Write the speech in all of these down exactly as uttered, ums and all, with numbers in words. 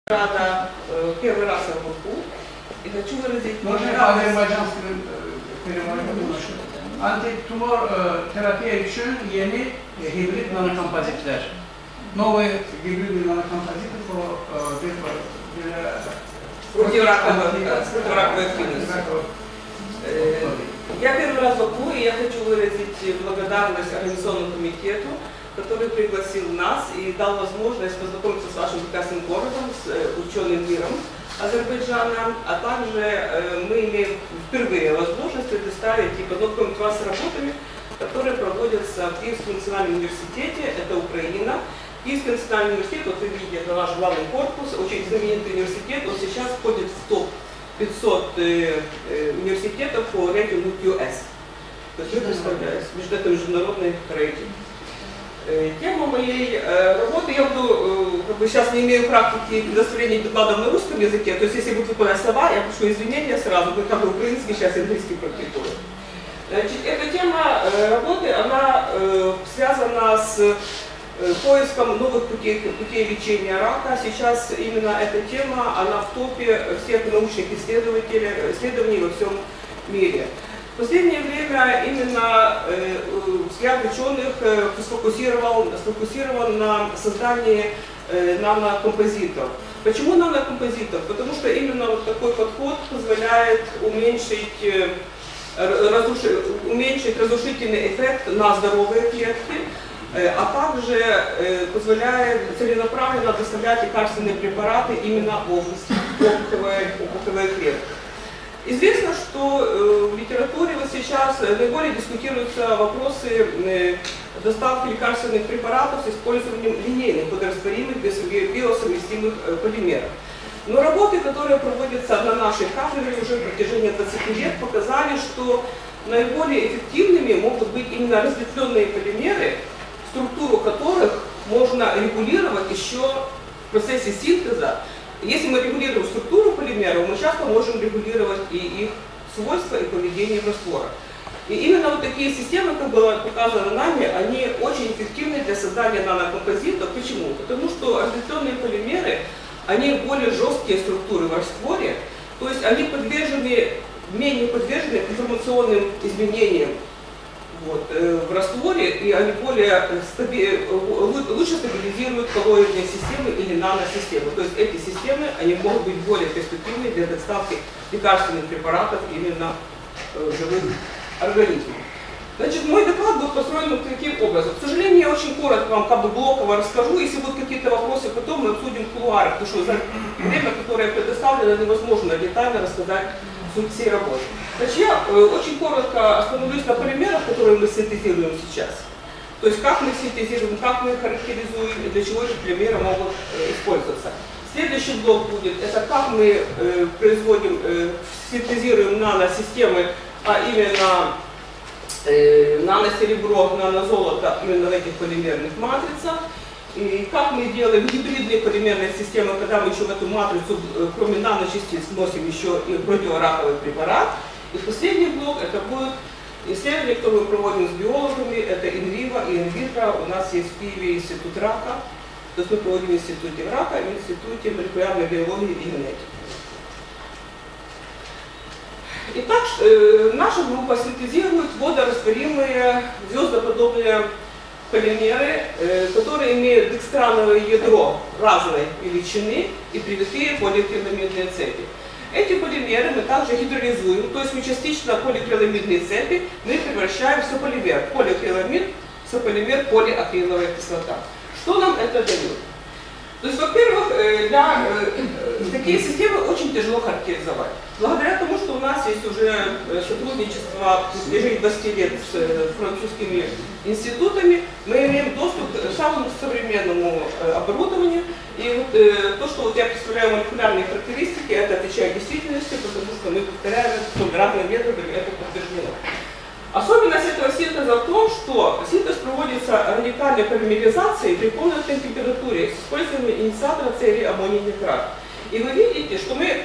рада э, первый раз в Баку и хочу выразить Azerbaycanskı firmaları buluşur. Antitumor terapiye için yeni hibrit nanokompozitler. Новый гибридный нанокомпозит противораковой активности. Я первый раз в Баку, и я хочу выразить благодарность организационному комитету, который пригласил нас и дал возможность познакомиться с вашим прекрасным городом, с ученым миром Азербайджана, а также э, мы имеем впервые возможность предоставить и познакомить вас с работами, которые проводятся в Киевском национальном университете, это Украина. Киевский национальный университет, вот вы видите, это наш главный корпус, очень знаменитый университет, он сейчас входит в топ пятьсот э, э, университетов по рейтингу кью эс. То есть вы представляете, это международный рейтинг. Тема моей э, работы, я буду, э, как бы сейчас не имею практики предоставления докладов на русском языке, то есть если будут выполнять слова, я прошу извинения сразу, но как бы украинский, сейчас английский практикую. Значит, эта тема э, работы, она э, связана с э, поиском новых путей, путей лечения рака. Сейчас именно эта тема, она в топе всех научных исследователей, исследований во всем мире. В последнее время именно э, взгляд ученых э, сфокусирован, сфокусирован на создании э, нанокомпозитов. Почему нанокомпозитов? Потому что именно вот такой подход позволяет уменьшить, э, разруши, уменьшить разрушительный эффект на здоровые клетки, э, а также э, позволяет целенаправленно доставлять лекарственные препараты именно в область опухолевой клетки. Известно, что э, в литературе вот сейчас наиболее дискутируются вопросы э, доставки лекарственных препаратов с использованием линейных водорастворимых биосовместимых э, полимеров. Но работы, которые проводятся на нашей кафедре уже в протяжении двадцати лет, показали, что наиболее эффективными могут быть именно разветвленные полимеры, структуру которых можно регулировать еще в процессе синтеза. Если мы регулируем структуру полимеров, мы часто можем регулировать и их свойства и поведение в растворах. И именно вот такие системы, как было показано нами, они очень эффективны для создания нанокомпозитов. Почему? Потому что разветвленные полимеры, они более жесткие структуры в растворе, то есть они подвержены, менее подвержены информационным изменениям вот, э, в растворе, и они более стаби... лучше стабилизируют коллоидные системы или наносистемы. То есть эти системы, они могут быть более перспективны для доставки лекарственных препаратов именно э, живых организмов. Значит, мой доклад был построен вот таким образом. К сожалению, я очень коротко вам как бы блоково расскажу. Если будут какие-то вопросы, потом мы обсудим в кулуарах, потому что за время, которое предоставлено, невозможно детально рассказать суть всей работы. Значит, я э, очень коротко остановлюсь на полимерах, которые мы синтезируем сейчас. То есть как мы синтезируем, как мы их характеризуем и для чего эти полимеры могут э, использоваться. Следующий блок будет, это как мы э, производим, э, синтезируем наносистемы, а именно э, наносеребро, нанозолото именно в этих полимерных матрицах. И как мы делаем гибридные полимерные системы, когда мы еще в эту матрицу, кроме наночастиц, вносим еще и противораковый препарат. И последний блок, это будет исследование, которое мы проводим с биологами, это инвиво и инвитро. У нас есть в Киеве институт рака, то есть мы проводим в институте рака и в институте молекулярной биологии и генетики. Итак, э, наша группа синтезирует водорастворимые звездоподобные полимеры, э, которые имеют декстрановое ядро разной величины и привитые полиакриламидные цепи. Эти полимеры мы также гидролизуем, то есть мы частично полиакриламидные цепи мы превращаем в сополимер. Полиакриламид, сополимер, полиакриловая кислота. Что нам это дает? То есть, во-первых, для э, такие системы очень тяжело характеризовать. Благодаря тому, что у нас есть уже сотрудничество в течение двадцати лет с французскими институтами, мы имеем доступ к самому современному оборудованию. И вот э, то, что вот я представляю молекулярные характеристики, это отвечает действительности, потому что мы повторяем это разными методами, это подтверждено. Особенность этого синтеза в том, что синтез проводится радикальной полимеризацией при комнатной температуре с использованием инициатора серии аммоний нитрат. И вы видите, что мы,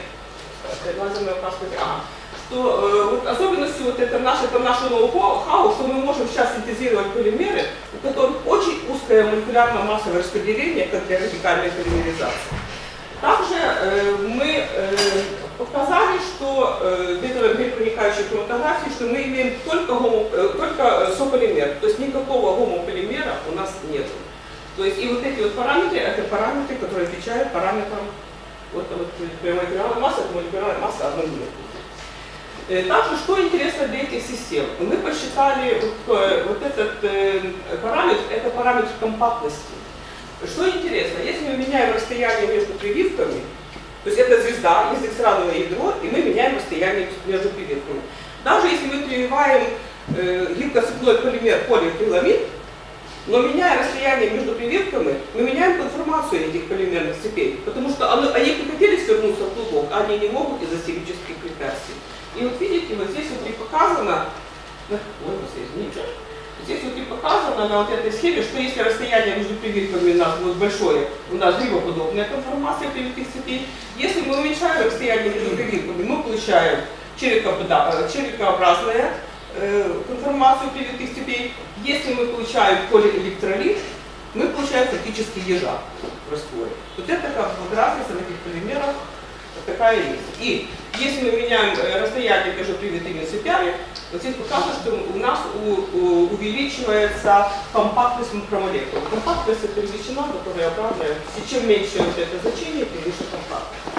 а, что э, вот особенностью вот это наше, это нашего ноу-хау, что мы можем сейчас синтезировать полимеры, у которых очень узкое молекулярно-массовое распределение, как для радикальной полимеризации. Также э, мы э, показали, что э, ветропроникающей хроматографии, что мы имеем только, гомо, э, только сополимер, то есть никакого гомополимера у нас нет. То есть и вот эти вот параметры, это параметры, которые отвечают параметрам вот, вот, молекулярной массы, это молекулярная масса одной молекулы. Также, что интересно для этих систем, мы посчитали вот, вот этот э, параметр, это параметр компактности. Что интересно, если мы меняем расстояние между прививками, то есть это звезда, есть экстрадное ядро, и мы меняем расстояние между прививками. Даже если мы прививаем э, гибкоцепной полимер полиакриламид, но меняя расстояние между прививками, мы меняем конформацию этих полимерных цепей, потому что они, они хотели свернуться в клубок, а они не могут из-за стилических препятствий. И вот видите, вот здесь вот и показано, ой, извините, здесь вот и показано на вот этой схеме, что если расстояние между прививками у нас будет большое, у нас грибоподобная конформация прививных цепей. Если мы уменьшаем расстояние между прививками, мы получаем черепообразную э, конформацию прививных цепей. Если мы получаем полиэлектролит, мы получаем фактически ежа в растворе. Вот это как вот разница на этих полимерах. Такая есть. И если мы меняем расстояние между привитыми цепями, вот здесь показано, что у нас у, у, увеличивается компактность макромолекул. Компактность — это величина, которая обратная. И чем меньше вот это значение, тем выше компактность.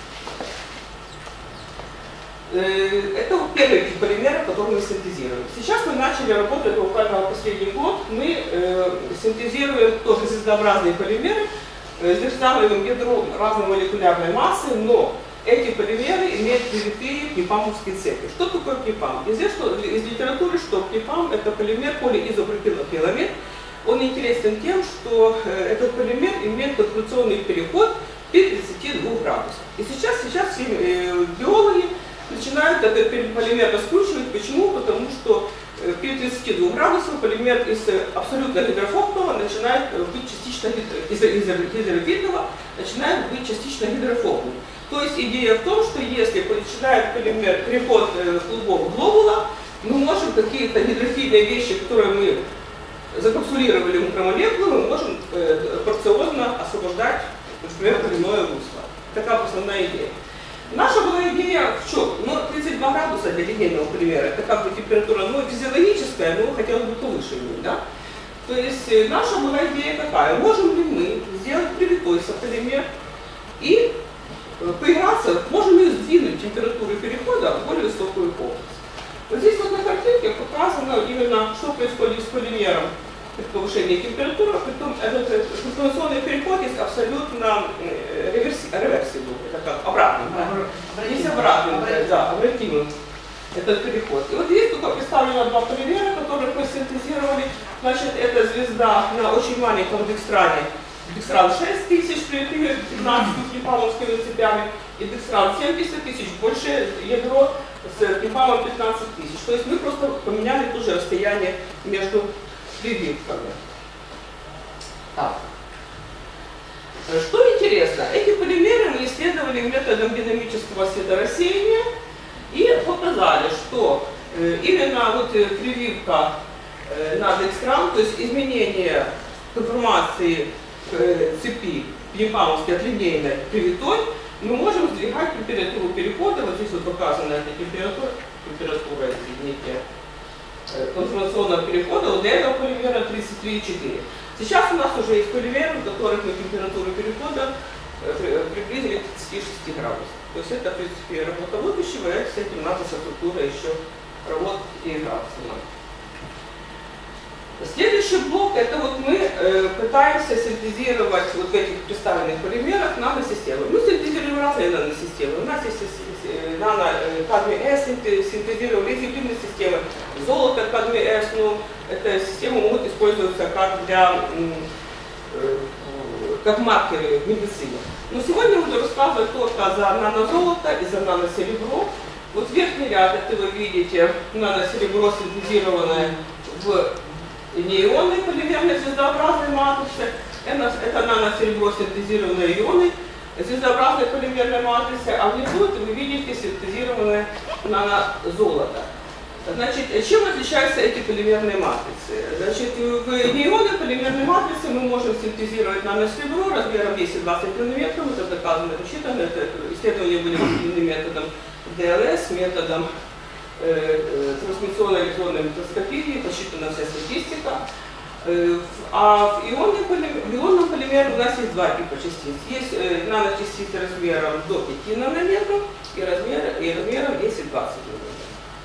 Это вот первый тип полимеров, который мы синтезируем. Сейчас мы начали работать буквально последний год. Мы э, синтезируем тоже звездообразные полимеры. Здесь устанавливаем ядро разной молекулярной массы, но эти полимеры имеют привитые пнипамовские цепи. Что такое пнипам? Известно из литературы, что пнипам — это полимер полиизопропиламид. Он интересен тем, что этот полимер имеет концентрационный переход при тридцати двух градусах. И сейчас, сейчас все биологи начинают этот полимер раскручивать. Почему? Потому что при тридцати двух градусах полимер из абсолютно гидрофобного начинает быть частично гидрофильного, начинает быть частично гидрофобным. То есть идея в том, что если начинает полимер переход клубов глобула, мы можем какие-то гидрофильные вещи, которые мы закапсулировали в макромолекулы, мы можем порционно освобождать, например, коренное русло. Такая основная идея. Наша была идея в чем? Ну, тридцать два градуса для линейного полимера, это как бы температура, ну, физиологическая, но хотелось бы повыше ее, да? То есть наша была идея какая? Можем ли мы сделать привитой сополимер и поиграться, можем ли сдвинуть температуру перехода в более высокую область? Вот здесь вот на картинке показано именно, что происходит с полимером при повышении температуры, притом этот информационный переход есть абсолютно реверсивный, это как обратный, да? Есть обратный, да, обратимый этот переход. И вот здесь только представлено два полимера, которых мы синтезировали. Значит, это звезда на очень маленьком декстране, декстран шесть тысяч при пятнадцати пнипамовскими цепями, и декстран семьдесят тысяч, большее ядро с пнипамом пятнадцать тысяч. То есть мы просто поменяли тоже расстояние между прививками. Так. Что интересно, эти полимеры мы исследовали методом динамического светорассеяния и показали, что э, именно вот э, прививка э, на декстран, то есть изменение конформации э, цепи пнипамовской от линейной к привитой, мы можем сдвигать температуру перехода. Вот здесь вот показана эта температура, температура, извините, конформационного перехода, вот для этого полимера тридцать три и четыре. Сейчас у нас уже есть полимеры, в которых мы температуру перехода приблизили к тридцати шести градусам. То есть это, в принципе, работа будущего, и с этим наша структура еще работает и играться. Следующий блок, это вот мы э, пытаемся синтезировать вот в этих представленных полимерах наносистемы. Мы синтезируем разные наносистемы. У нас есть нано-кадмий-С, синтезировали резидивные системы, золото-кадмий-С, ну, эта система может использоваться как для, э, как маркеры в медицине. Но сегодня я буду рассказывать только за нанозолото и за наносеребро. Вот верхний ряд, это вы видите, наносеребро синтезированное в неионной полимерной звездообразной матрице. Это, это наносеребро синтезированное ионой звездообразной полимерной матрицы, а внизу это вы видите синтезированное нанозолото. Значит, чем отличаются эти полимерные матрицы? Значит, в неионной полимерной матрице мы можем синтезировать наносребро размером десять-двадцать нанометров, это доказано, рассчитано, это исследования были проведены методом ди эл эс, методом э, трансмиссионной электронной микроскопии, посчитана вся статистика. Э, а в, ионной полимер, в ионном полимере у нас есть два типа частиц. Есть э, наночастицы размером до пяти нанометров и, размер, и размером десять-двадцать нанометров.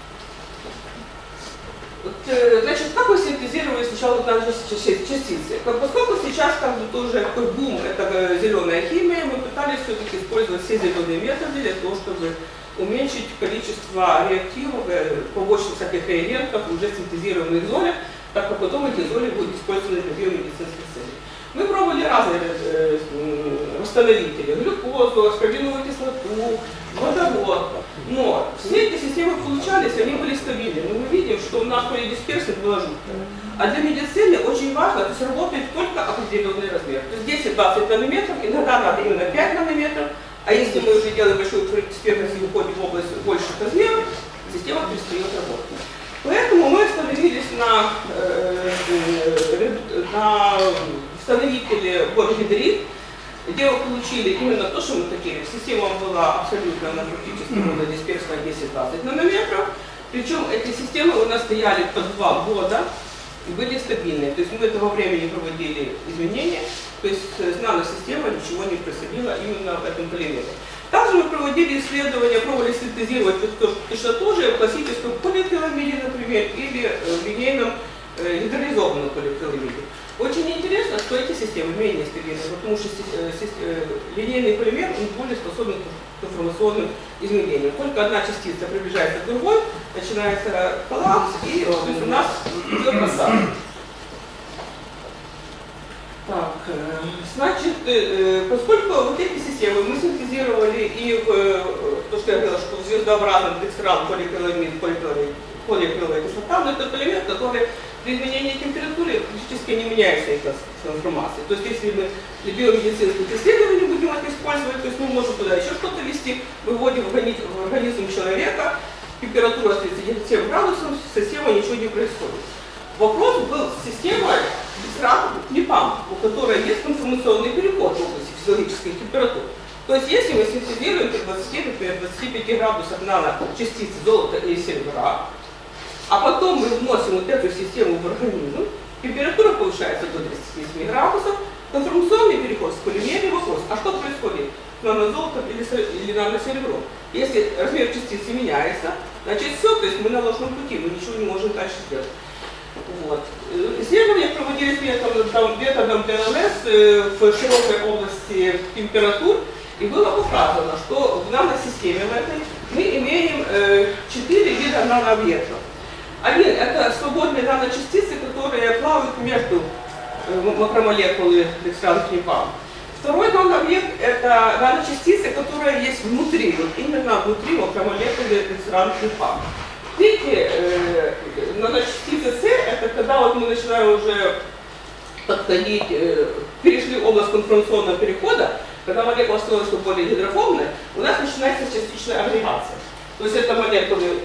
Вот, значит, как вы синтезировали сначала наночастицы? Поскольку сейчас как бы тоже такой бум, это зеленая химия, мы пытались все-таки использовать все зеленые методы для того, чтобы уменьшить количество реактивов, побочных всяких реагентов, уже синтезированных золях, так как потом эти золи будут использованы для биомедицинских целей. Мы пробовали разные э, восстановители, глюкозу, аскорбиновую кислоту, водород. Но все эти системы получались, они были стабильны. Но мы видим, что у нас полидисперсия была жуткая. А для медицины очень важно, то есть работает только определенный размер. То есть десять-двадцать нанометров, иногда надо именно пять нанометров. А если мы уже делаем большую полидисперсию и уходим в область больших размеров, система перестает работать. Поэтому мы остановились на, э, на восстановителе боргидрид, где мы получили именно то, что мы хотели. Система была абсолютно, она практически была дисперсная десять-двадцать нанометров. Причем эти системы у нас стояли по два года и были стабильные. То есть мы этого времени проводили изменения, то есть наносистема ничего не происходило именно в этом полимере. Также мы проводили исследования, пробовали синтезировать точно тоже в классическом полиэтиленамиде, например, или в линейном э, гидролизованном полиэтиленамиде. Очень интересно, что эти системы менее стабильны, потому что э, линейный полимер он более способен к информационным изменениям. Только одна частица приближается к другой, начинается коллапс, и то есть у нас идет рассадка. Так, значит, поскольку вот эти системы мы синтезировали и в, то, что я говорила, что в звездообразном декстран полиакриламид, полиакриловая кислота, но это полимер, который при изменении температуры практически не меняет своей трансформации. То есть если мы для биомедицинских исследований будем это использовать, то есть мы можем туда еще что-то ввести, выводим в организм, в организм человека, температура тридцать семь градусов, с системой ничего не происходит. Вопрос был с системой КНИПАМ, у которой есть конформационный переход в области физиологической температуры. То есть если мы синтезируем при двадцати, например, двадцати пяти градусах наночастиц золота или серебра, а потом мы вносим вот эту систему в организм, температура повышается до тридцати семи градусов, конформационный переход в полимере, вопрос, а что происходит с нанозолотом или, или наносеребром? Если размер частицы меняется, значит все, то есть мы на ложном пути, мы ничего не можем дальше сделать. Вот. Исследования проводились методом, методом ди эл эс в широкой области температур, и было показано, что в наносистеме в этой мы имеем четыре вида нанообъектов. Один – это свободные наночастицы, которые плавают между макромолекулами декстран-КНИПАМ. Второй нанообъект – это наночастицы, которые есть внутри, вот именно внутри макромолекулы декстран-КНИПАМ. Третьи э, наночастицы С – это когда вот мы начинаем уже подходить, э, перешли в область конформационного перехода, когда молекула становится более гидрофобной, у нас начинается частичная агрегация. То есть это молекулы,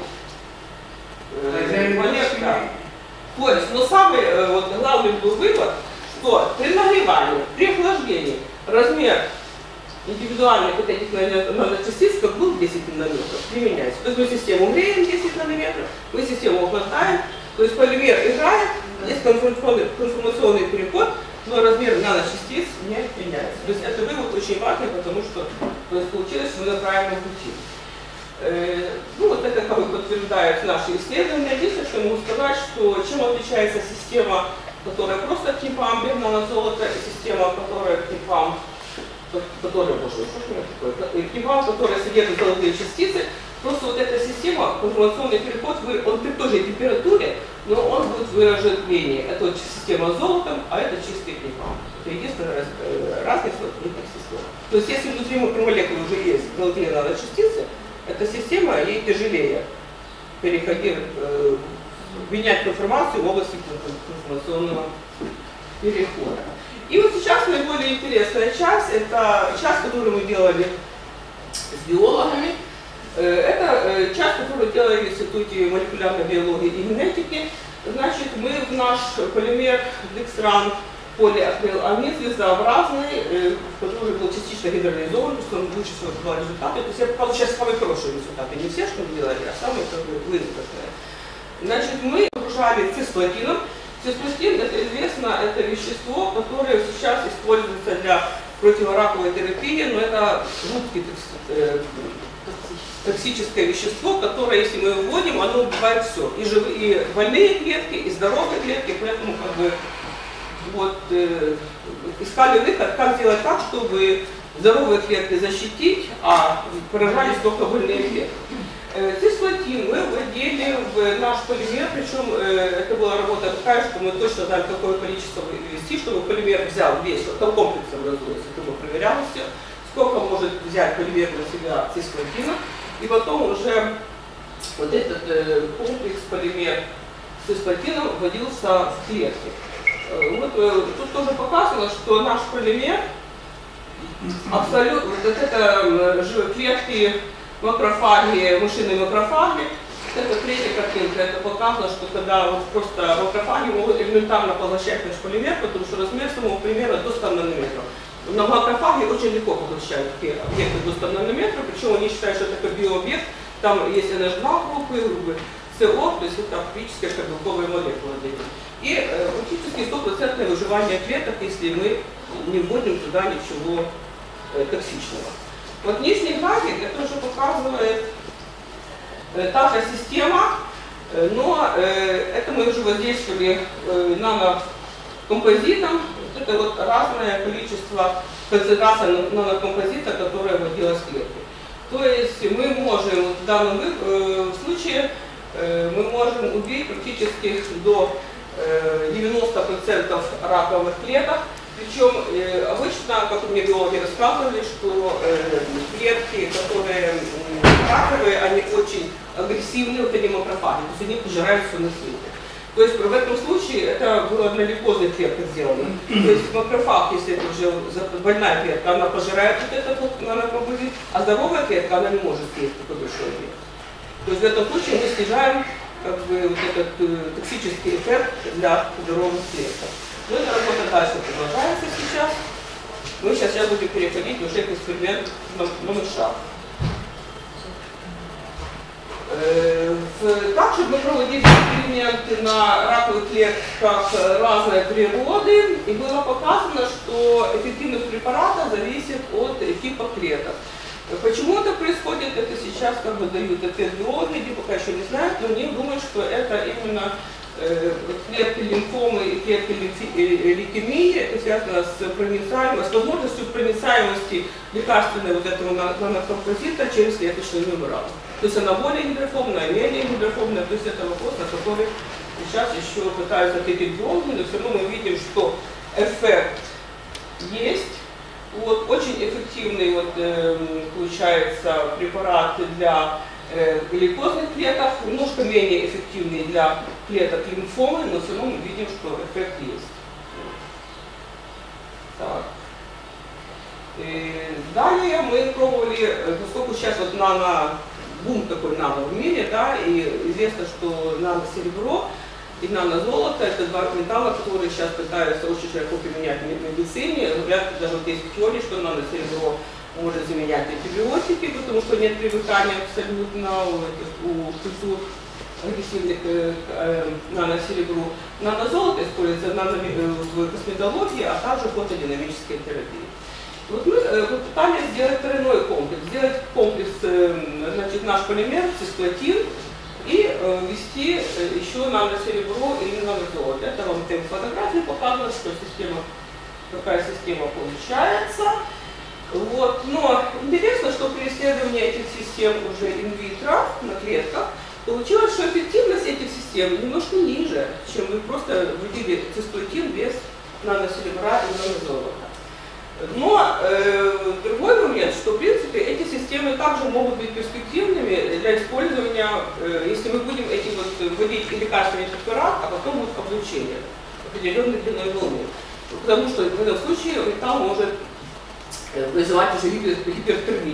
э, молекулы да. То есть, но самый э, вот, главный был вывод, что при нагревании, при охлаждении размер индивидуальных вот этих наночастиц, как был десять нанометров, применяется. То есть мы систему греем десять нанометров, мы систему охлаждаем, то есть полимер играет, есть конформационный, конформационный переход, но размер наночастиц не меняется. То есть это вывод очень важный, потому что то есть, получилось, что мы на правильном пути. Э, ну вот это как бы подтверждают наши исследования. Единственное, что я могу сказать, что чем отличается система, которая просто КНИПАМ, без нанозолота, и система, которая КНИПАМ, которая, боже, что ж у меня такое, КНИПАМ, которая содержит золотые частицы, просто вот эта система, конформационный переход, он при той же температуре, но он будет выражен менее. Это вот система с золотом, а это чистый КНИПАМ. Это единственная раз, э, разница в этих системах. То есть если внутри макромолекулы уже есть золотые наночастицы, эта система ей тяжелее переходить, э, менять конформацию в области конформационного перехода. И вот сейчас наиболее интересная часть, это часть, которую мы делали с биологами. Это часть, которую делали в Институте молекулярной биологии и генетики. Значит, мы в наш полимер Dextran полиакриламид звездообразный, который был частично гидролизован, потому что он лучше всего давал результаты. То есть я показываю сейчас самые хорошие результаты, не все, что мы делали, а самые как бы, выигрышные. Значит, мы окружали цисплатином. Цисплатин, это известно, это вещество, которое сейчас используется для противораковой терапии, но это жуткий токсическое вещество, которое, если мы его вводим, оно убивает все. И, живые, и больные клетки, и здоровые клетки, поэтому как бы вот, э, искали выход, как сделать так, чтобы здоровые клетки защитить, а поражались только больные клетки. Э, цисплатин мы вводили в наш полимер, причем э, это была работа такая, что мы точно знали, какое количество ввести, чтобы полимер взял весь, вот там комплексом разумеется, это мы проверяли все, сколько может взять полимер на себя цисплатина. И потом уже вот этот э, комплекс полимер с цисплатином вводился в клетки. Э, вот, э, тут тоже показано, что наш полимер абсолютно, вот это э, клетки макрофаги, мышиные макрофаги, это третья картинка, это показано, что когда вот просто макрофаги могут элементарно поглощать наш полимер, потому что размер самого полимера до ста нанометров. На макрофаге очень легко поглощают такие объекты до ста нанометров, причем они считают, что это как биообъект, там есть эн аш два группы, группы си о, то есть это фактически как белковые молекулы. И э, практически стопроцентное выживание клеток, если мы не вводим туда ничего э, токсичного. Вот нижний график это уже показывает э, та же система, э, но э, это мы уже воздействовали э, нанокомпозитом. Это вот разное количество концентрации нанокомпозита, которое вводилось в клетки. То есть мы можем в данном э, случае э, мы можем убить практически до э, девяноста процентов раковых клеток. Причем э, обычно, как мне биологи рассказывали, что э, клетки, которые э, раковые, они очень агрессивны, вот эти макрофаги, то есть они пожирают все на свете. То есть в этом случае это было для лейкозной клетки сделано. То есть макрофаг, если это уже больная клетка, она пожирает вот этот вот нанокомпозит, а здоровая клетка, она не может съесть такой большой объект. То есть в этом случае мы снижаем как бы, вот этот э, токсический эффект для здоровых клеток. Но эта работа дальше продолжается сейчас. Мы сейчас, сейчас будем переходить уже к эксперименту на мышах. Также мы проводили эксперименты на раковых клетках разной природы, и было показано, что эффективность препарата зависит от типа клеток. Почему это происходит, это сейчас как бы дают ответ биологи, пока еще не знают, но мне думают, что это именно э, клетки лимфомы и клетки лейкемии, это связано с проницаемостью, с возможностью проницаемости лекарственной вот этого нанокомпозита через клеточную мембрану. То есть она более гидрофобная, менее гидрофобная, то есть это вопрос, на который сейчас еще пытаются ответить биологи, но все равно мы видим, что эффект есть. Вот, очень эффективный вот, э, получается препарат для э, гликозных клеток, немножко менее эффективный для клеток лимфомы, но все равно мы видим, что эффект есть. Так. И далее мы пробовали, поскольку сейчас вот нано, бум такой нано в мире, да, и известно, что нано-серебро и нано-золото — это два металла, которые сейчас пытаются очень широко применять в медицине. Говорят, даже вот есть теория, что нано-серебро может заменять антибиотики, потому что нет привыкания абсолютно у культур агрессивных э, э, нано-серебру. Нано-золото используется нано в косметологии, а также фотодинамической терапии. Вот мы э, пытались сделать тройной комплекс, сделать комплекс, э, значит, наш полимер, цисплатин, и э, ввести э, еще нано-серебро или нано-золото. Это вам в фотографии показано, что система, какая система получается. Вот. Но интересно, что при исследовании этих систем уже инвитро на клетках получилось, что эффективность этих систем немножко ниже, чем вы просто вводили цисплатин без нано-серебра и нано-золота. Но э, другой момент, что в принципе эти системы также могут быть перспективными для использования, э, если мы будем эти вот вводить лекарственный препарат, а потом будет облучение определенной длиной волны. Потому что в этом случае металл может вызывать уже гипер, гипертермию.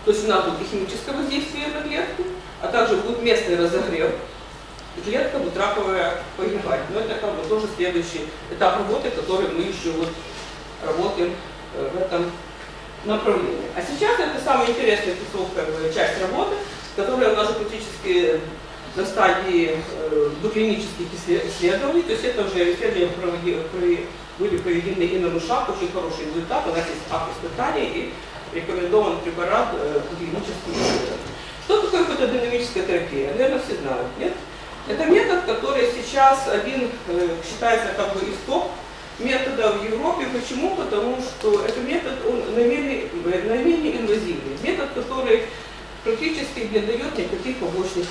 То есть у нас будет и химическое воздействие на клетку, а также будет местный разогрев, и клетка будет раковая погибать. Но это как бы тоже следующий этап работы, который мы еще вот работаем в этом направлении. А сейчас это самая интересная кусок, как бы, часть работы, которая у нас уже практически на стадии э, доклинических исследований. То есть это уже исследования проводи, при, были проведены и на мышах, очень хороший результат. У нас есть акт испытаний и рекомендован препарат э, клинических исследований. Что такое фотодинамическая терапия? Наверное, все знают, нет? Это метод, который сейчас один э, считается как бы из топ метода в Европе. Почему? Потому что этот метод он наименее, наименее инвазивный. Метод, который практически не дает никаких побочных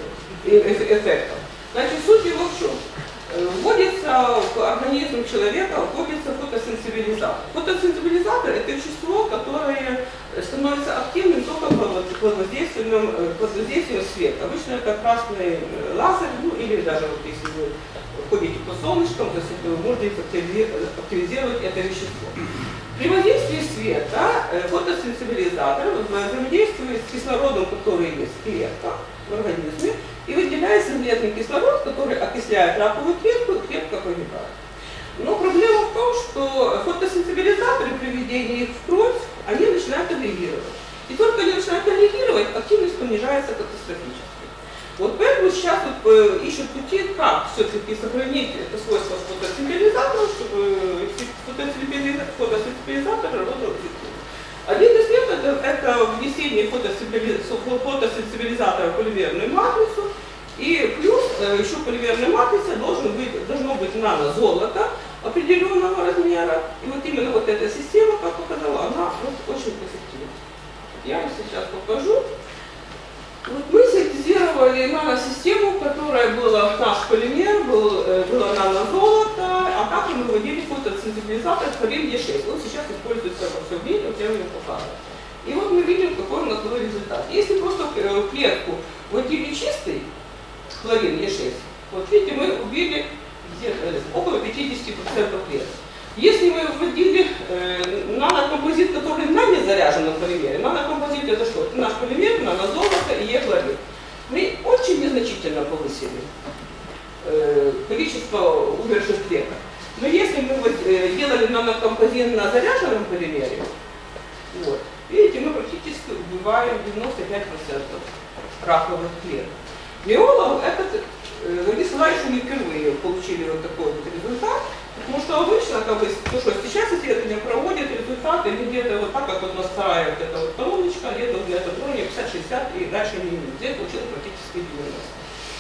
эффектов. Значит, суть его в чем? Вводится в организм человека, вводится фотосенсибилизатор. Фотосенсибилизатор – это вещество, которое становится активным только под воздействием, под воздействием света. Обычно это красный лазер, ну или даже вот если вы ходите по солнышкам, то есть это вы можете активизировать это вещество. При воздействии света фотосенсибилизатор взаимодействует с кислородом, который есть в клетках в организме, и выделяется вредный кислород, который окисляет раковую клетку, и клетка погибает. Но проблема в том, что фотосенсибилизаторы при введении их в кровь, они начинают реагировать. И только они начинают реагировать, активность понижается катастрофически. Вот поэтому сейчас вот, э, ищут пути, как все-таки сохранить это свойство фотосенсибилизатора, чтобы фотосенсибилизатор работал эффективно. Один из методов – это внесение фотосенсибилизатора в поливерную матрицу. И плюс э, еще полимерной матрице должен быть, должно быть нанозолото определенного размера. И вот именно вот эта система, как показала, она вот, очень эффективна. Я вам сейчас покажу. Вот мы синтезировали наносистему, в которой был наш полимер, был, было нанозолото, а также мы вводили фотосенсибилизатор хлорин Е шесть. Он сейчас используется во всем мире, вот я вам показываю. И вот мы видим, какой у нас был результат. Если просто в клетку вводили чистый хлорин Е шесть, вот видите, мы убили около пятидесяти процентов клеток. Если мы вводили э, нанокомпозит, который на незаряженном полимере, нанокомпозит это что? Это наш полимер, нанозолото и Е-хлорид. Мы очень незначительно повысили э, количество умерших клеток. Но если мы э, делали нанокомпозит на заряженном полимере, вот, видите, мы практически убиваем девяносто пять процентов раковых клеток. Биологов этот э, слова еще не впервые получили вот такой вот результат. Потому что обычно, как бы, то, что сейчас исследования проводят, результаты где-то вот так, как вот настраивают эта вот колоночка, где-то вот на этом уровне пятьдесят-шестьдесят и дальше не минут. Здесь получилось практически девяносто.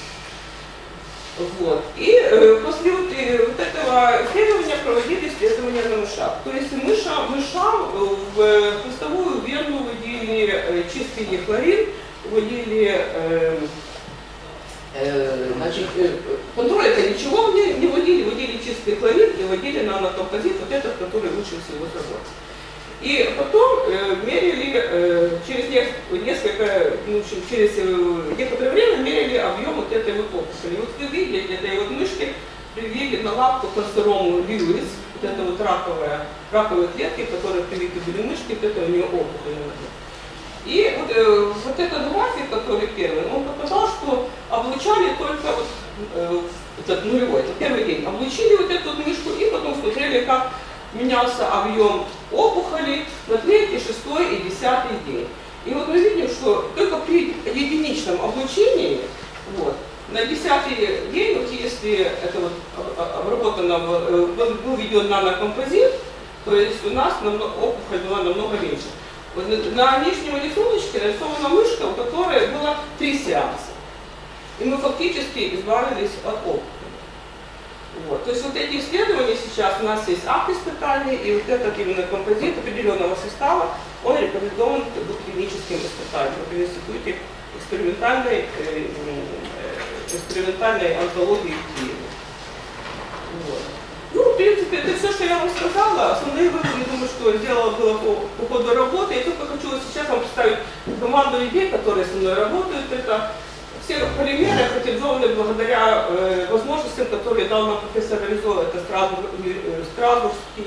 Вот. И э, после вот, э, вот этого исследования проводили исследования на мышах. То есть мыша, мышам в хвостовую вену вводили э, чистый Е-хлорид, вводили э, Значит, контроль это ничего не, не вводили, вводили чистый хлорид и вводили нанокомпозит, вот этот, который лучше всего сработал. И потом э, мерили э, через несколько, ну, через некоторое время мерили объем вот этой вот опухоли. Вот вы видите, этой вот мышки привили на лапку консерому Льюис, вот это вот раковая, раковые клетки, которые привиты были мышки, вот это у нее опухоль. И вот, э, вот этот график, который первый, он показал, что облучали только вот, э, этот нулевой, это первый день. Облучили вот эту вот мышку и потом смотрели, как менялся объем опухоли на третий, шестой и десятый день. И вот мы видим, что только при единичном облучении, вот, на десятый день, вот если это вот обработано, был введен нанокомпозит, то есть у нас намного, опухоль была намного меньше. Вот на нижнем рисуночке нарисована мышка, у которой было три сеанса. И мы фактически избавились от опухоли. Вот. То есть вот эти исследования сейчас, у нас есть акт испытаний, и вот этот именно композит определенного состава, он рекомендован к клиническим испытаниям в Институте экспериментальной, э, экспериментальной онкологии в Киеве. Вот. Ну, в принципе, это все, что я вам сказала. Основные выводы, я думаю, что сделала было по, по ходу работы. Я только хочу сейчас вам представить команду людей, которые со мной работают. Это все полимеры характеризованы благодаря э, возможностям, которые дал нам профессор Ризо. Это Страсбург, Страсбургский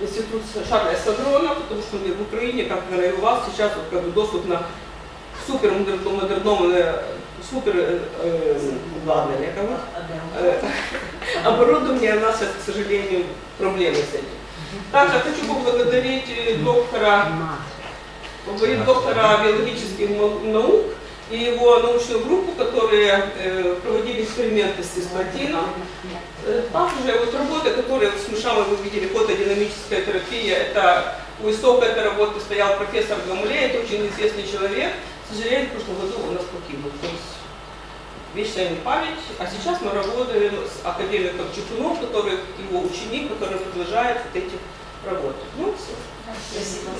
институт Шарля Садрона, потому что в Украине, как наверное, у вас, сейчас вот, как бы, доступ на супер модерновое, супер э, э, ладно, э, оборудование, у нас сейчас, к сожалению, проблемы с этим. Также хочу поблагодарить доктора, поблагодарить доктора биологических наук и его научную группу, которые э, проводили эксперименты с цисплатином. Э, также вот работа, которая с мышами вы видели, фотодинамическая терапия, это у истока этой работы стоял профессор Гамуле, это очень известный человек. К сожалению, в прошлом году он нас покинул. То есть вечная ему память. А сейчас мы работаем с академиком Чекуном, который его ученик, который продолжает вот эти работы. Ну, все. Спасибо.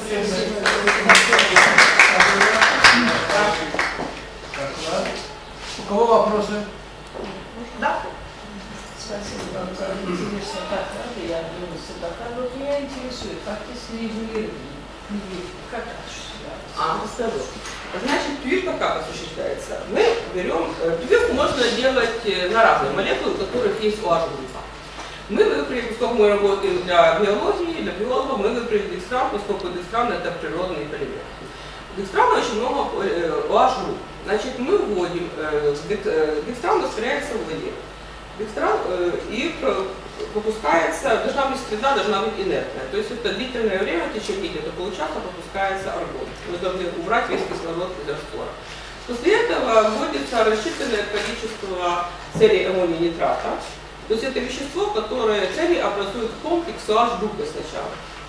У кого вопросы? Да. Спасибо вам за интересный доклад. Я вернулся доклад. Вот меня интересует, фактически регулирование. Как осуществляется? А, здорово. Значит, прививка как осуществляется? Мы берем, прививку можно делать на разные молекулы, у которых есть о аш группа. Мы выбрали, поскольку мы работаем для биологии, для биологов, мы выбрали декстран, поскольку декстран это природный полимер. Декстрана очень много о аш групп. Значит, мы вводим, декстран растворяется в воде. Декстран и выпускается, должна быть среда, должна быть инертная. То есть это длительное время, в течение где-то получаса выпускается аргон. Мы должны убрать весь кислород из раствора. После этого вводится рассчитанное количество серий аммония нитрата. То есть это вещество, которое цели образует комплекс о аш группы сначала.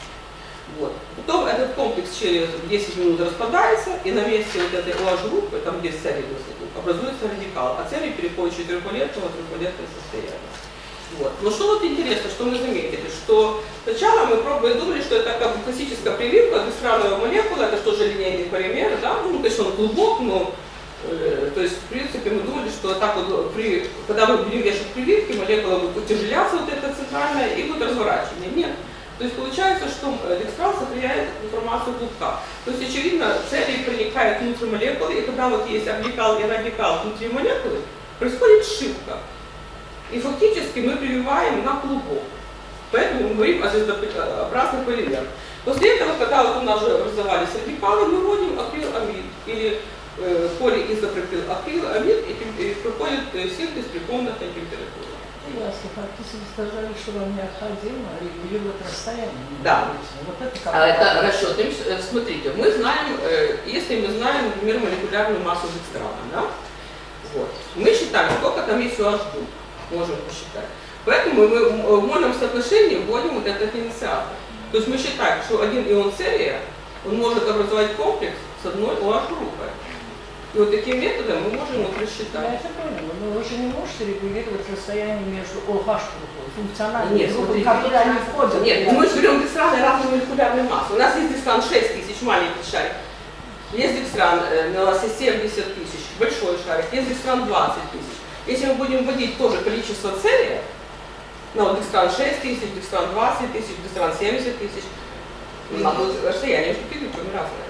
Вот. Потом этот комплекс через десять минут распадается, и на месте вот этой о аш группы, там где цели образуется радикал, а цели переходят из четырехвалентного в трехвалентное состояние. Вот. Но что вот интересно, что мы заметили, что сначала мы пробовали, думали, что это как бы классическая прививка, декстрановая молекула, это что же линейный полимер, да? Ну, конечно, он глубок, но э, то есть, в принципе, мы думали, что так вот, при, когда мы будем вешать прививки, молекула будет утяжеляться, вот эта центральная, и будет разворачивание. Нет. То есть получается, что декстран сохраняет информацию клубка. То есть, очевидно, цель проникает внутрь молекулы, и когда вот есть радикал и радикал внутри молекулы, происходит сшивка. И фактически мы прививаем на клубок. Поэтому мы говорим о звездообразных полимерах. После этого, когда вот у нас уже образовались радикалы, мы вводим акриламид или э, полиизопропиламид, и, и проходит э, синтез при комнатной температуре. Ясно, фактически вы сказали, что вам необходимо регулировать расстояние. Да. Вот это как А это расчет. Смотрите, мы знаем, э, если мы знаем, например, молекулярную массу декстрана, да? Вот. Мы считаем, сколько там есть о аш групп. Можем посчитать. Поэтому мы в мольном соотношении вводим вот этот инициатор. То есть мы считаем, что один ион церия, он может образовать комплекс с одной о аш группой. И вот таким методом мы можем вот рассчитать. Я это поняла, но вы же не можете регулировать расстояние между о аш группой, функциональной Нет, группой, смотрите, которые они входят. Нет, мы же берем декстраны разной молекулярной массы. У нас есть декстран шесть тысяч, маленький шарик. Есть декстран, у нас есть семьдесят тысяч, большой шарик. Есть декстран двадцать тысяч. Если мы будем вводить тоже количество целей, ну, вот декстран шесть тысяч, декстран двадцать тысяч, декстран семьдесят тысяч, у нас будет расстояние между прививками разное.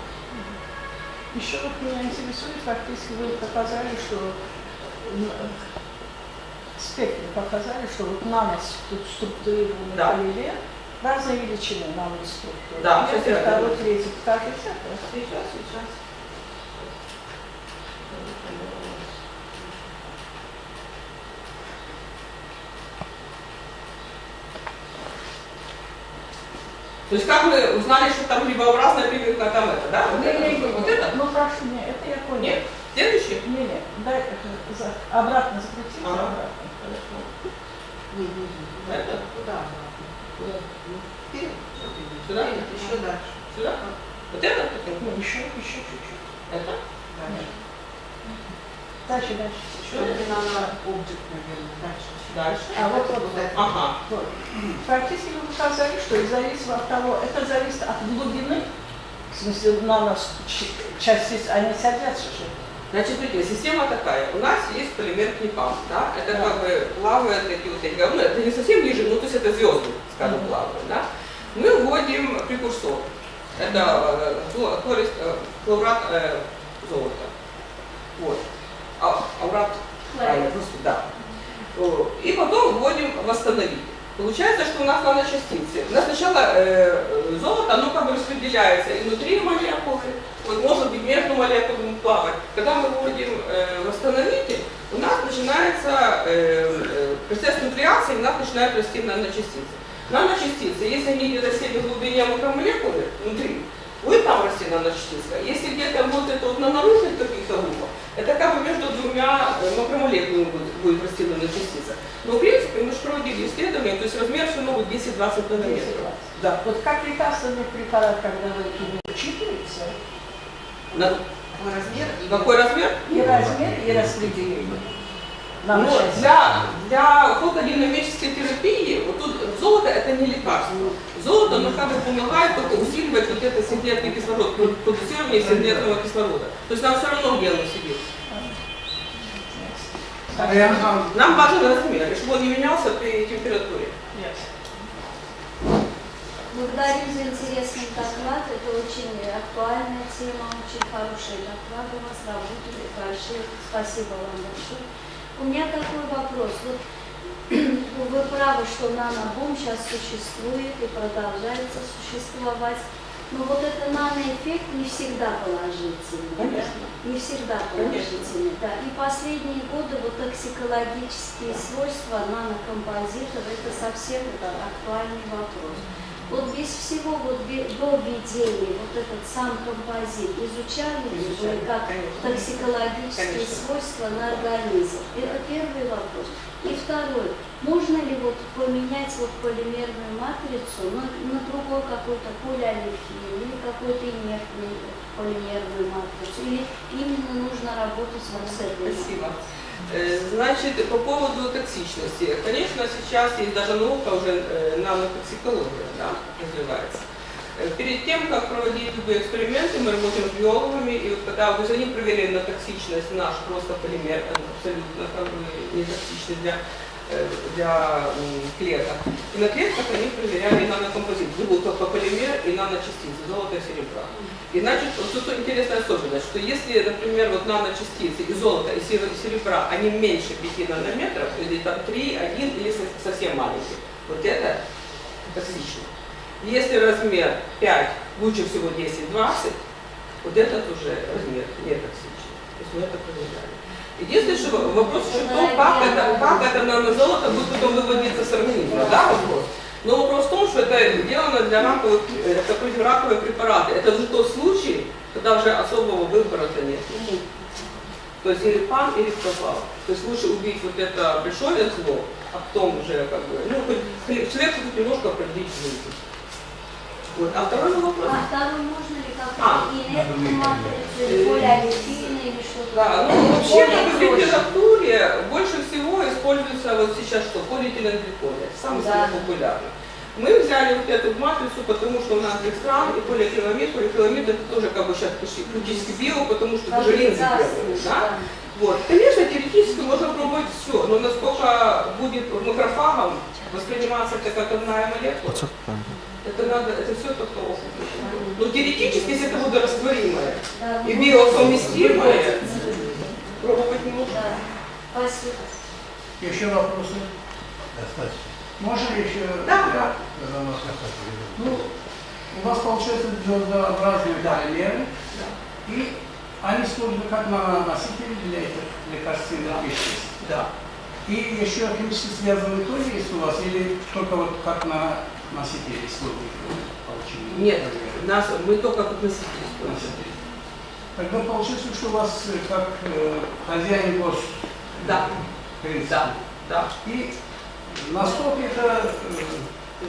Еще вот меня интересует, фактически вы показали, что спектр показали, что вот наноструктурированный Да. полимер, разные величины наноструктуры. Да, это сейчас я второй, говорю. третий, как это? Сейчас, сейчас. То есть как мы узнали, что там рибообразная прививка, там это, да? Вот это, Не, не, вот это? Ну прошу меня, это я понял. Нет? Следующий? Не, не, дай это, за- обратно закрутите, Ага. обратно. Хорошо. Это? Куда? Куда? Вперед. Сюда? Еще дальше. Сюда? Вот это? Ну, еще, еще чуть-чуть. Это? Дальше. Дальше, дальше. Еще? Надо объект, наверное, дальше. Дальше? А вот, вот, вот. это. Ага. Вот. Практически вы показали, что и зависит от того, это зависит от глубины, в смысле наночастиц, они садятся же. Значит, смотрите, система такая. У нас есть полимер клипам, да? Это Да. как бы плавают такие вот эти, ну, это не совсем ниже, ну, то есть это звезды, скажем, Мгм. плавают, да? Мы вводим прекурсор. Это э, хло- хлорист, э, хлорат э, золота. Вот. А, аурат, правильно, просто, да. О, И потом вводим восстановитель. Получается, что у нас наночастицы. У нас сначала э, золото, оно как бы распределяется и внутри молекулы, вот может быть между молекулами плавать. Когда мы вводим э, восстановитель, у нас начинается э, э, процесс нуклеации, у нас начинают расти наночастицы. Наночастицы, если они не расти в глубине макромолекулы, внутри, будет там расти наночастица. Если где-то вот это вот на наружных каких-то группах, это как бы между двумя макромолекулами будет, будет расти наночастица. Но в принципе мы же проводили исследования, то есть размер все равно будет десять-двадцать нанометров. Да. Вот как лекарственный препарат, когда вы его учитываете, На... Какой размер? и- Какой размер? и размер, и распределение. Ну, для, для фотодинамической терапии, вот тут золото это не лекарство. Золото, оно как бы помогает только усиливать вот этот синтетный кислород, продуцирование синтетного кислорода. То есть нам все равно где оно сидит. А я вам Нам важен размер, и чтобы он не менялся при температуре. Благодарим за интересный доклад. Это очень актуальная тема, очень хороший доклад у вас, работали большое. Спасибо вам большое. У меня такой вопрос. Вот, вы правы, что нанобум сейчас существует и продолжается существовать. Но вот этот наноэффект не всегда положительный. Конечно. Да? Не всегда положительный. Да. И последние годы вот токсикологические свойства нанокомпозитов – это совсем да, актуальный вопрос. Вот без всего, вот до введения, вот этот сам композит, изучали ли вы как конечно. токсикологические Конечно. свойства на организм? Это первый вопрос. И второй, можно ли вот поменять вот полимерную матрицу на, на другой какой-то полиолефин или какой-то инертный полимерную матрицу? Или именно нужно работать вот с этой? Спасибо. Значит, по поводу токсичности. Конечно, сейчас есть даже наука уже э, нанотоксикология, да, развивается. Э, Перед тем, как проводить любые эксперименты, мы работаем с биологами, и вот когда то есть они проверили на токсичность наш просто полимер, он абсолютно как бы не токсичный для, э, для м, клеток. И на клетках они проверяли нанокомпозит, был только полимер и наночастицы, золото и серебра. И значит, вот тут интересная особенность, что если, например, вот наночастицы и золото, и серебра, они меньше пяти нанометров, или там три, один, или совсем маленькие, вот это токсично. Если размер пять, лучше всего десять-двадцать, вот этот уже размер не токсичный. То есть мы это проверяли. Единственное, что вопрос еще в том, как это, как это нанозолото будет потом выводиться с организма, да, вопрос. Но вопрос в том, что это сделано для раковых, это против раковые препараты. Это уже тот случай, когда уже особого выбора-то нет. То есть или пан, или пропал. То есть лучше убить вот это большое зло, а потом уже как бы, ну, хоть человек хоть немножко продлить жизнь. Вот. А второй вопрос. А второй можно ли А. как-то инертную матрицу, или полиолефин, или что-то? Да, ну вообще в литературе больше всего используется вот сейчас что? Полиэтиленгликоль. Это самый Да. самый популярный. Мы взяли вот эту матрицу, потому что у нас декстран и полиакриламид. Полиакриламид это тоже как бы сейчас практически био, потому что даже линзы делают. Да? Вот. Конечно, теоретически можно пробовать все, но насколько будет макрофагом восприниматься это как одна молекула, это надо, это все только опыт. Но теоретически, если это водорастворимое Да, и ну, биосовместимое, пробовать можно. Да. Спасибо. еще вопросы? Можно ли еще? Да, да. Ну, у вас получается звездообразные полимеры, и они служат как наносители для этих лекарственных веществ. Да. И еще химически связанные тоже есть у вас, или только вот как на носители служат получили? Нет, нас, мы только как носители используем. Носители. Тогда получается, что у вас э, как э, хозяин гос. Да. принцип. Да, да. И насколько это э,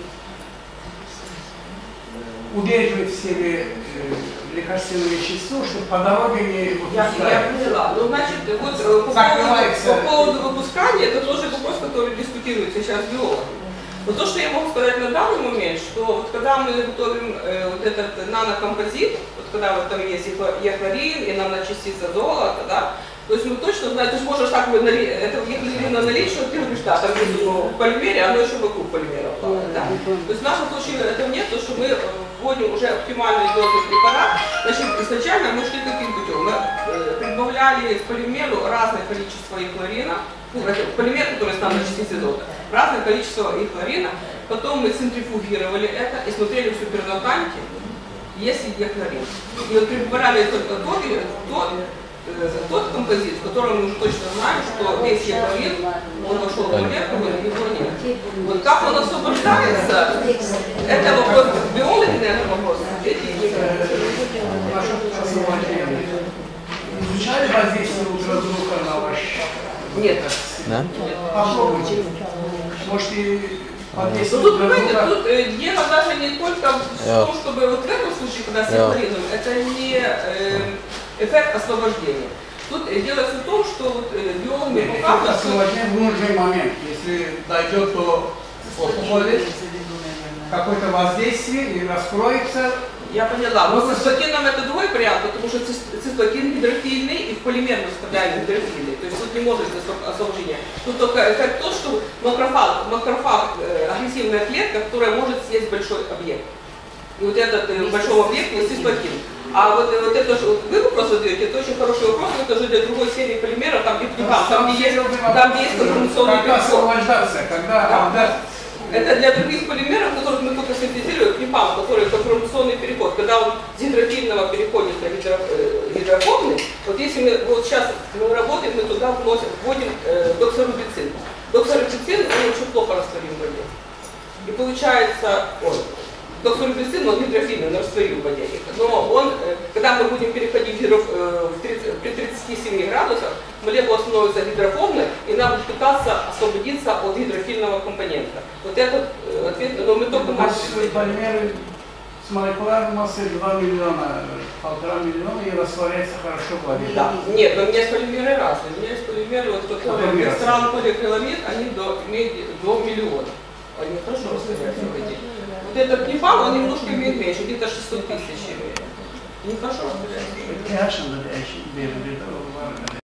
удерживает в себе э, лекарственное вещество, чтобы по дороге не Я, выпускать? я поняла. Ну, значит, вот э, по Закрывается. поводу, по поводу выпускания, это тоже вопрос, который дискутируется сейчас с биологами. Но то, что я могу сказать на данный момент, что вот когда мы готовим э, вот этот нанокомпозит, вот когда вот там есть и ехлорин, и наночастица золота, да, то есть мы точно знаем, ты же можешь так вот нали, это ехлорина налить, что ты говоришь, да, там есть в полимере, оно еще вокруг полимера плавает, да. То есть в нашем случае этого нет, то что мы вводим уже оптимальный дозу препарат. Значит, изначально мы шли каким путем? Мы э, прибавляли к полимеру разное количество ехлорина, ну, полимер, который стал на частице золота, разное количество и хлорина. Потом мы центрифугировали это и смотрели в супернатанке, есть ли где хлорин. И вот прибрали только тот, тот, э, тот композит, в котором мы уже точно знаем, что весь хлорин, он вошел в молекулу, и его нет. Вот как он освобождается, это вопрос биологии, это вопрос. Изучали воздействие ультразвука на ваш... Нет. Да? Попробуйте. Можете Ну, подействовать тут, понимаете, ультразвука. тут э, дело даже не только в Yeah. том, чтобы вот в этом случае, когда с Yeah. хлорином, это не э, эффект освобождения. Тут э, дело в том, что вот, э, биологи Нет, это показывают, что освобождение в нужный момент. Если дойдет до опухоли, какое-то воздействие и раскроется. я поняла, но с цистокином это другой вариант, потому что цис- цистокин гидрофильный и в полимерную вставляем гидрофильный. То есть тут не может быть освобождения. Тут только эффект то, что макрофаг, макрофаг э, агрессивная клетка, которая может съесть большой объект. И вот этот э, большой объект есть цистокин. А вот, э, вот это же, вот вы вопрос задаете, это очень хороший вопрос, но это же для другой серии полимеров, там где пневман, там где есть, там где есть конформационный Когда переход. освобождаться, когда Да. отдать. Это для других полимеров, которых мы только синтезируем, пневман, который конформационный переход, когда он с гидрофильного переходит на гидро, э, гидрофобный. Вот если мы вот сейчас мы работаем, мы туда вносим, вводим э, доксорубицин. Доксорубицин, он очень плохо растворим в воде. И получается, ой, доксорубицин, он гидрофильный, он растворим в воде. Но он, э, когда мы будем переходить гидро, э, в тридцать, при тридцати семи градусах, молекула становится гидрофобной, и нам будет пытаться освободиться от гидрофильного компонента. Вот этот э, ответ, но мы только У нас начали. полимеры с молекулярной массой два миллиона, полтора миллиона и растворяется хорошо в воде. Да. Нет, но у меня есть полимеры разные. У меня есть полимеры, вот, которые Например? без стран полиакриламид, они до, имеют до миллиона. Они хорошо растворяются в воде. Вот этот пневман, он немножко имеет меньше, где-то шестьсот тысяч имеет. Они хорошо растворяются. pH-ında değişim belirliyor.